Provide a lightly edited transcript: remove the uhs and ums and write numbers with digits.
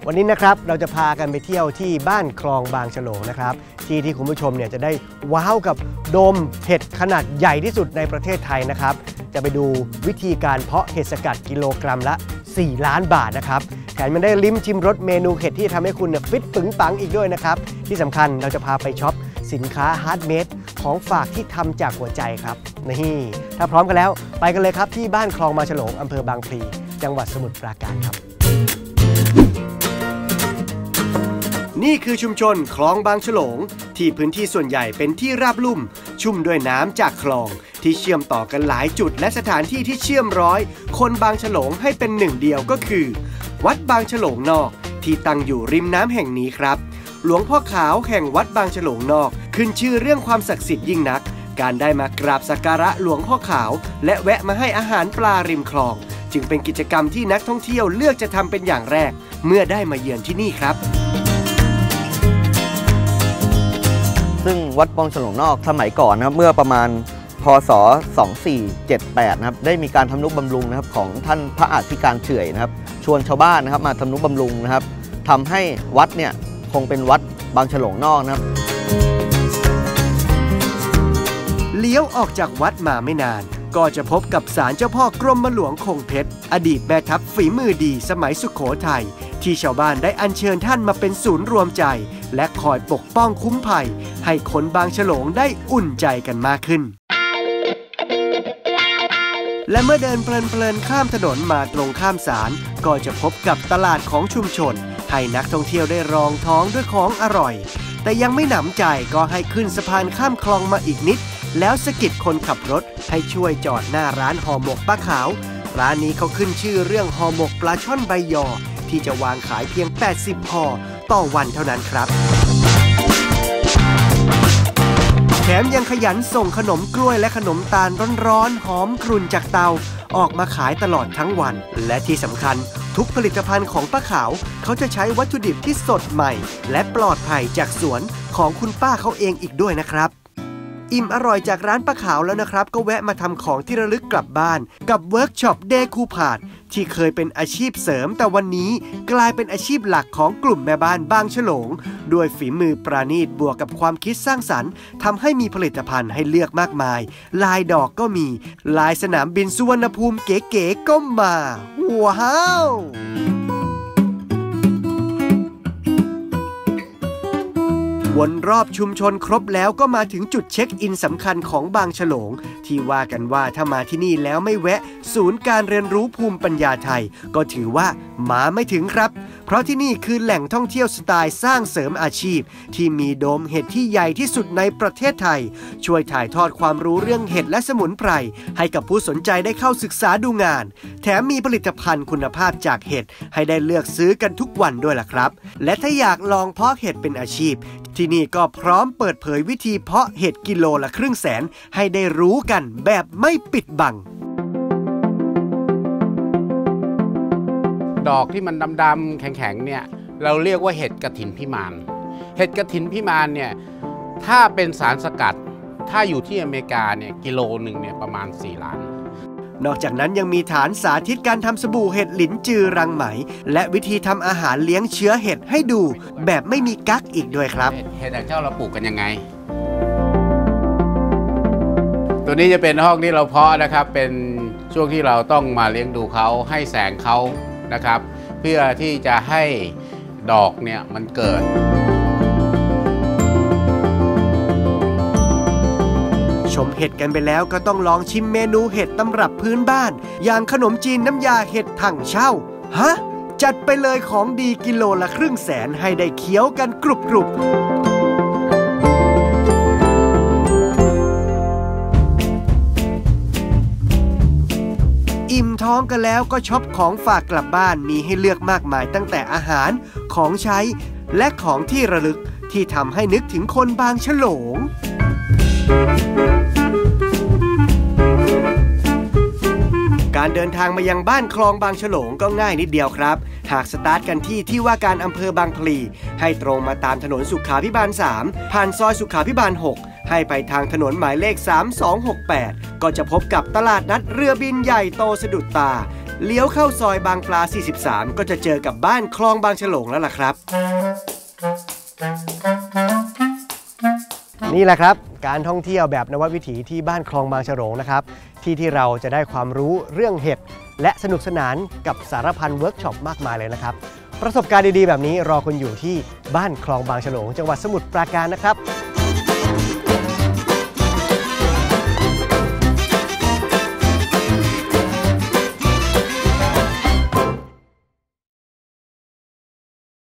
วันนี้นะครับเราจะพากันไปเที่ยวที่บ้านคลองบางฉลงนะครับที่คุณผู้ชมเนี่ยจะได้ว้าวกับโดมเห็ดขนาดใหญ่ที่สุดในประเทศไทยนะครับจะไปดูวิธีการเพาะเห็ดสกัดกิโลกรัมละ4 ล้านบาทนะครับแถมยังได้ลิ้มชิมรสเมนูเห็ดที่ทำให้คุณฟิตปึงปังอีกด้วยนะครับที่สำคัญเราจะพาไปช็อปสินค้าฮาร์ดเมดของฝากที่ทำจากหัวใจครับนี่ถ้าพร้อมกันแล้วไปกันเลยครับที่บ้านคลองบางฉลงอำเภอบางพลีจังหวัดสมุทรปราการครับนี่คือชุมชนคลองบางฉลงที่พื้นที่ส่วนใหญ่เป็นที่ราบลุ่มชุ่มด้วยน้ำจากคลองที่เชื่อมต่อกันหลายจุดและสถานที่ที่เชื่อมร้อยคนบางฉลงให้เป็นหนึ่งเดียวก็คือวัดบางฉลงนอกที่ตั้งอยู่ริมน้ำแห่งนี้ครับหลวงพ่อขาวแห่งวัดบางฉลงนอกขึ้นชื่อเรื่องความศักดิ์สิทธิ์ยิ่งนักการได้มากราบสักการะหลวงพ่อขาวและแวะมาให้อาหารปลาริมคลองจึงเป็นกิจกรรมที่นักท่องเที่ยวเลือกจะทำเป็นอย่างแรกเมื่อได้มาเยือนที่นี่ครับซึ่งวัดบางฉลงนอกสมัยก่อนนะครับเมื่อประมาณพศ2478นะครับได้มีการทำนุบำรุงนะครับของท่านพระอธิการเฉื่อยนะครับชวนชาวบ้านนะครับมาทำนุบำรุงนะครับทำให้วัดเนี่ยคงเป็นวัดบางฉลงนอกนะครับเลี้ยวออกจากวัดมาไม่นานก็จะพบกับศาลเจ้าพ่อกรมหลวงคงเพชรอดีตแม่ทัพฝีมือดีสมัยสุโขทัยที่ชาวบ้านได้อัญเชิญท่านมาเป็นศูนย์รวมใจและคอยปกป้องคุ้มภัยให้คนบางฉลงได้อุ่นใจกันมากขึ้นและเมื่อเดินเพลินๆข้ามถนนมาตรงข้ามศาลก็จะพบกับตลาดของชุมชนให้นักท่องเที่ยวได้รองท้องด้วยของอร่อยแต่ยังไม่หนำใจก็ให้ขึ้นสะพานข้ามคลองมาอีกนิดแล้วสะกิดคนขับรถให้ช่วยจอดหน้าร้านห่อหมกป้าขาวร้านนี้เขาขึ้นชื่อเรื่องห่อหมกปลาช่อนใบยอที่จะวางขายเพียง80ห่อต่อวันเท่านั้นครับแถมยังขยันส่งขนมกล้วยและขนมตาลร้อนๆหอมกรุ่นจากเตาออกมาขายตลอดทั้งวันและที่สำคัญทุกผลิตภัณฑ์ของป้าขาวเขาจะใช้วัตถุดิบที่สดใหม่และปลอดภัยจากสวนของคุณป้าเขาเองอีกด้วยนะครับอิ่มอร่อยจากร้านป้าขาวแล้วนะครับก็แวะมาทำของที่ระลึกกลับบ้านกับเวิร์กช็อปเดคูพาดที่เคยเป็นอาชีพเสริมแต่วันนี้กลายเป็นอาชีพหลักของกลุ่มแม่บ้านบางฉลงด้วยฝีมือประณีตบวกกับความคิดสร้างสรรค์ทำให้มีผลิตภัณฑ์ให้เลือกมากมายลายดอกก็มีลายสนามบินสุวรรณภูมิเก๋ๆก็มาว้าววนรอบชุมชนครบแล้วก็มาถึงจุดเช็คอินสำคัญของบางฉลงที่ว่ากันว่าถ้ามาที่นี่แล้วไม่แวะศูนย์การเรียนรู้ภูมิปัญญาไทยก็ถือว่ามาไม่ถึงครับเพราะที่นี่คือแหล่งท่องเที่ยวสไตล์สร้างเสริมอาชีพที่มีโดมเห็ดที่ใหญ่ที่สุดในประเทศไทยช่วยถ่ายทอดความรู้เรื่องเห็ดและสมุนไพรให้กับผู้สนใจได้เข้าศึกษาดูงานแถมมีผลิตภัณฑ์คุณภาพจากเห็ดให้ได้เลือกซื้อกันทุกวันด้วยล่ะครับและถ้าอยากลองเพาะเห็ดเป็นอาชีพที่นี่ก็พร้อมเปิดเผยวิธีเพาะเห็ดกิโลละ500,000ให้ได้รู้กันแบบไม่ปิดบังดอกที่มันดำๆแข็งๆเนี่ยเราเรียกว่าเห็ดกฐินพิมานเห็ดกฐินพิมานเนี่ยถ้าเป็นสารสกัดถ้าอยู่ที่อเมริกาเนี่ยกิโลหนึ่งเนี่ยประมาณ4 ล้านนอกจากนั้นยังมีฐานสาธิตการทำสบู่เห็ดหลินจือรังไหมและวิธีทำอาหารเลี้ยงเชื้อเห็ดให้ดูแบบไม่มีกั๊กอีกด้วยครับเห็ดเจ้าเราปลูกกันยังไงตัวนี้จะเป็นห้องที่เราเพาะนะครับเป็นช่วงที่เราต้องมาเลี้ยงดูเขาให้แสงเขานะครับเพื่อที่จะให้ดอกเนี่ยมันเกิดชมเห็ดกันไปแล้วก็ต้องลองชิมเมนูเห็ดตำรับพื้นบ้านอย่างขนมจีนน้ำยาเห็ดถังเช่าฮะจัดไปเลยของดีกิโลละ500,000ให้ได้เคี้ยวกันกรุบอิ่มท้องกันแล้วก็ช็อปของฝากกลับบ้านมีให้เลือกมากมายตั้งแต่อาหารของใช้และของที่ระลึกที่ทำให้นึกถึงคนบางฉลงการเดินทางมายังบ้านคลองบางฉลงก็ง่ายนิดเดียวครับหากสตาร์ทกันที่ว่าการอำเภอบางพลีให้ตรงมาตามถนนสุขาภิบาล3ผ่านซอยสุขาภิบาล6ให้ไปทางถนนหมายเลข3268ก็จะพบกับตลาดนัดเรือบินใหญ่โตสะดุดตาเลี้ยวเข้าซอยบางปลา 43 ก็จะเจอกับบ้านคลองบางฉลงแล้วล่ะครับนี่แหละครับการท่องเที่ยวแบบนวัดวิถีที่บ้านคลองบางฉลงนะครับที่เราจะได้ความรู้เรื่องเห็ดและสนุกสนานกับสารพันเวิร์กช็อปมากมายเลยนะครับประสบการณ์ดีๆแบบนี้รอคุณอยู่ที่บ้านคลองบางฉลงจังหวัดสมุทรปราการนะครับ